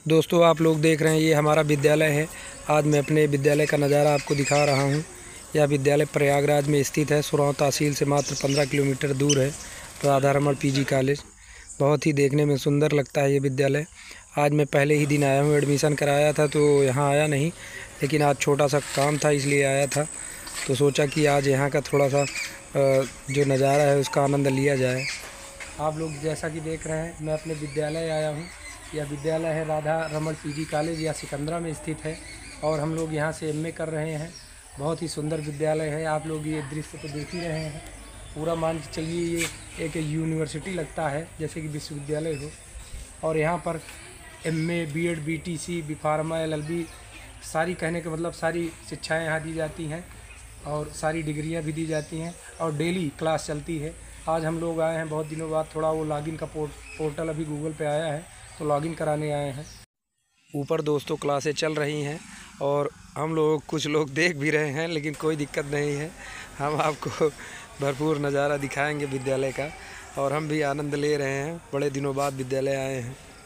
दोस्तों आप लोग देख रहे हैं ये हमारा विद्यालय है। आज मैं अपने विद्यालय का नज़ारा आपको दिखा रहा हूँ। यह विद्यालय प्रयागराज में स्थित है। सुरांव तहसील से मात्र 15 किलोमीटर दूर है। राधा रमण पीजी कॉलेज बहुत ही देखने में सुंदर लगता है ये विद्यालय। आज मैं पहले ही दिन आया हूँ, एडमिशन कराया था तो यहाँ आया नहीं, लेकिन आज छोटा सा काम था इसलिए आया था। तो सोचा कि आज यहाँ का थोड़ा सा जो नज़ारा है उसका आनंद लिया जाए। आप लोग जैसा कि देख रहे हैं मैं अपने विद्यालय आया हूँ। यह विद्यालय है राधा रमण पीजी कॉलेज, यह सिकंदरा में स्थित है और हम लोग यहाँ से एमए कर रहे हैं। बहुत ही सुंदर विद्यालय है। आप लोग ये दृश्य तो देख ही रहे हैं। पूरा मान के चलिए ये एक यूनिवर्सिटी लगता है, जैसे कि विश्वविद्यालय हो। और यहाँ पर MA, BEd, BTC, B Pharma, LLB सारी, कहने का मतलब सारी शिक्षाएँ यहाँ दी जाती हैं और सारी डिग्रियाँ भी दी जाती हैं और डेली क्लास चलती है। आज हम लोग आए हैं बहुत दिनों बाद, थोड़ा वो लॉगिन का पोर्टल अभी गूगल पे आया है तो लॉगिन कराने आए हैं। ऊपर दोस्तों क्लासें चल रही हैं और हम लोग कुछ लोग देख भी रहे हैं, लेकिन कोई दिक्कत नहीं है। हम आपको भरपूर नज़ारा दिखाएंगे विद्यालय का और हम भी आनंद ले रहे हैं। बड़े दिनों बाद विद्यालय आए हैं।